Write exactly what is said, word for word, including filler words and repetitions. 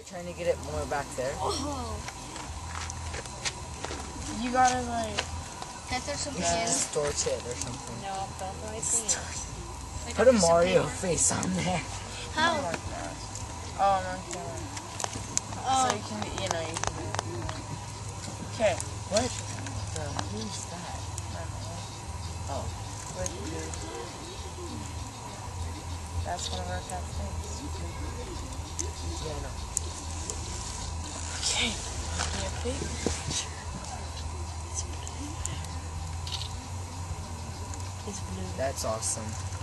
trying to get it more back there. Oh. You gotta like. Can I throw something You should in? distort it or something. No, don't throw anything in. Put a Mario face on there. How? Like that. Oh, I'm on camera. Oh. So you can, you know, you can. Okay. What? The, who's that? Oh. What do you do? That's one of our cat things. Yeah, no. Okay. Give me a peek. It's blue. That's awesome.